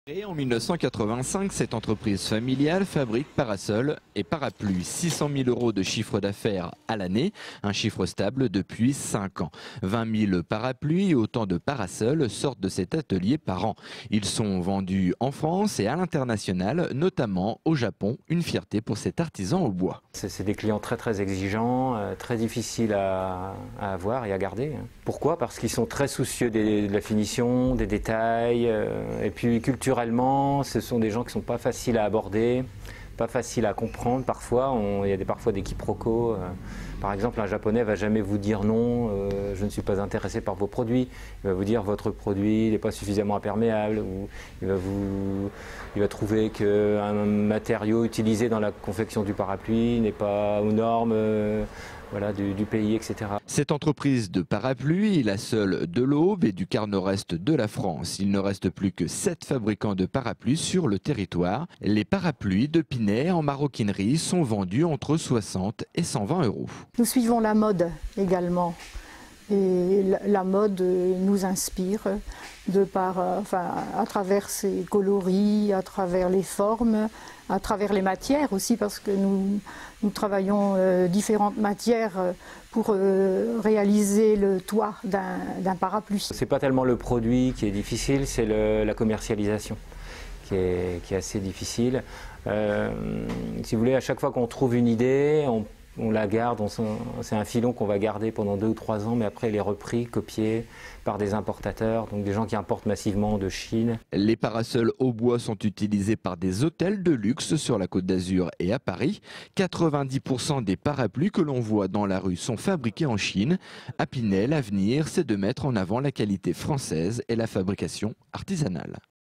Créée en 1985, cette entreprise familiale fabrique parasols et parapluies. 600 000 € de chiffre d'affaires à l'année, un chiffre stable depuis 5 ans. 20 000 parapluies et autant de parasols sortent de cet atelier par an. Ils sont vendus en France et à l'international, notamment au Japon. Une fierté pour cet artisan au bois. C'est des clients très exigeants, très difficiles à avoir et à garder. Pourquoi? Parce qu'ils sont très soucieux de la finition, des détails, et puis culturellement, ce sont des gens qui ne sont pas faciles à aborder, pas faciles à comprendre. Parfois, il y a parfois des quiproquos. Par exemple, un Japonais ne va jamais vous dire non, je ne suis pas intéressé par vos produits. Il va vous dire votre produit n'est pas suffisamment imperméable, ou il va trouver qu'un matériau utilisé dans la confection du parapluie n'est pas aux normes voilà, du pays, etc. Cette entreprise de parapluies est la seule de l'Aube et du quart nord-est de la France. Il ne reste plus que 7 fabricants de parapluies sur le territoire. Les parapluies de Pinet en maroquinerie sont vendus entre 60 et 120 €. Nous suivons la mode également. Et la mode nous inspire à travers ses coloris, à travers les formes, à travers les matières aussi, parce que nous travaillons différentes matières pour réaliser le toit d'un parapluie. C'est pas tellement le produit qui est difficile, c'est la commercialisation qui est assez difficile. Si vous voulez, à chaque fois qu'on trouve une idée, on la garde, c'est un filon qu'on va garder pendant 2 ou 3 ans, mais après il est repris, copié par des importateurs, donc des gens qui importent massivement de Chine. Les parasols au bois sont utilisés par des hôtels de luxe sur la Côte d'Azur et à Paris. 90% des parapluies que l'on voit dans la rue sont fabriqués en Chine. À Pinel, l'avenir, c'est de mettre en avant la qualité française et la fabrication artisanale.